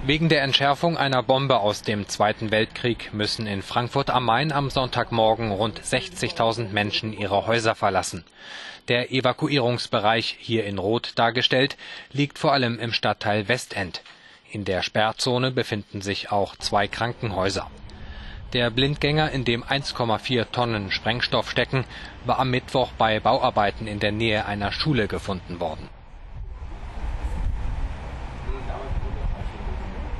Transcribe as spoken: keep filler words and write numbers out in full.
Wegen der Entschärfung einer Bombe aus dem Zweiten Weltkrieg müssen in Frankfurt am Main am Sonntagmorgen rund sechzigtausend Menschen ihre Häuser verlassen. Der Evakuierungsbereich, hier in Rot dargestellt, liegt vor allem im Stadtteil Westend. In der Sperrzone befinden sich auch zwei Krankenhäuser. Der Blindgänger, in dem eins Komma vier Tonnen Sprengstoff stecken, war am Mittwoch bei Bauarbeiten in der Nähe einer Schule gefunden worden.